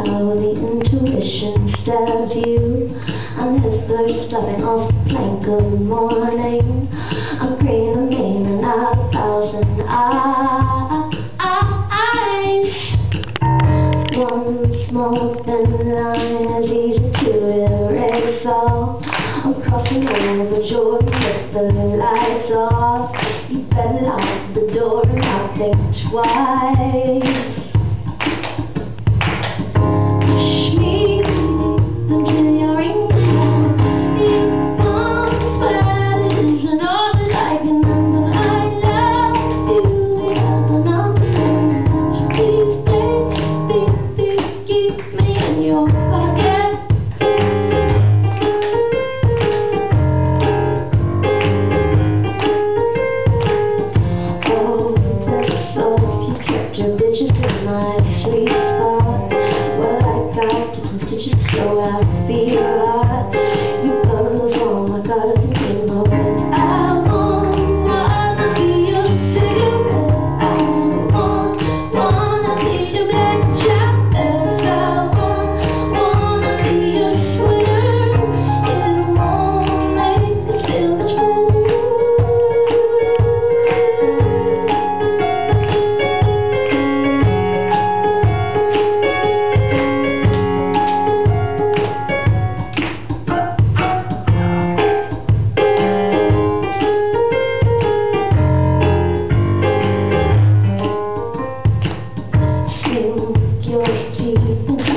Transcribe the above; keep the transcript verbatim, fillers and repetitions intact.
how the intuition stabs you. I'm never stopping off like good morning. I'm bringing a name and not a thousand eyes. One small thin line is easy to erase all. I'm crossing over Jordan with the lights off. You better lock the door and not think twice. Push me deep into your inside. You want what it is and all that I can handle. I love you, we have the number. Please stay, please keep me in your pocket. Your bitches in my sweet spot. Well, I got to put it just so I feel hot. You gotta lose wrong, I gotta think in my way. I won't wanna be your cigarette. I won't wanna be your black jacket. I won't wanna be your sweater. It won't make me feel much better. Your teeth